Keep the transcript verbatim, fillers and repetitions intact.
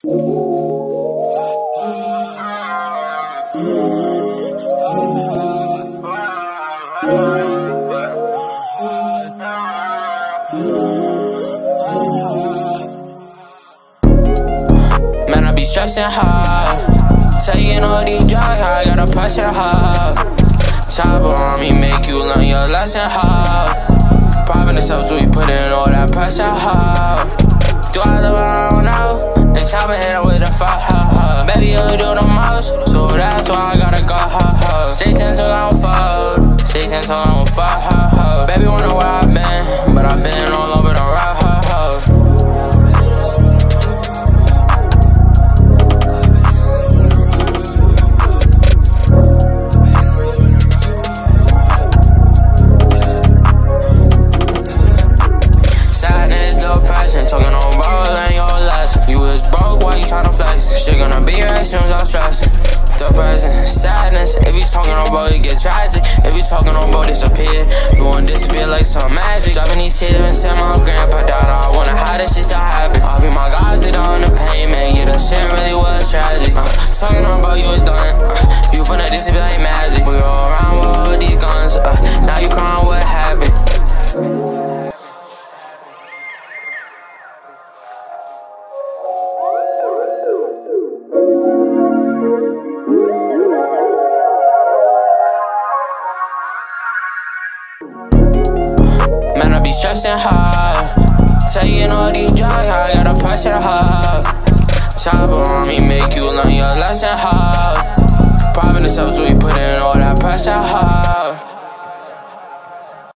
Man, I be stressing hard, taking all these drugs, I got a passion hard. Chopper on me, make you learn your lesson hard. Popping the subs, we put in all that pressure hard. Do I live around now? Then chopper hit her with a fire hard. Baby, you do the most, so that's why I gotta go hard. Satan told I don't fall, Satan told I don't fall. Baby, wonder where I've been, but I've been all over the road. Talking on rolling your lesson. You was broke, why you tryna flex? Shit gonna be right soon as I'm stressing. Depression, sadness. If you talking on bro, you get tragic. If you talking on bro, disappear. You won't disappear like some magic. Dropping these tears and saying my grandpa died. I wonder how this shit still happen. I'll be my God, did on the pain, man. Yeah, the shit really was tragic. Uh, talking on bro, you was done. Uh, you finna disappear like magic. We all around with all these guns. Uh, now you crying what happened. Man, I be stressing hard, taking all these drugs, I got a passion hard. Chopper on me, make you learn your lesson hard. Popping the subs, we put in all that pressure hard.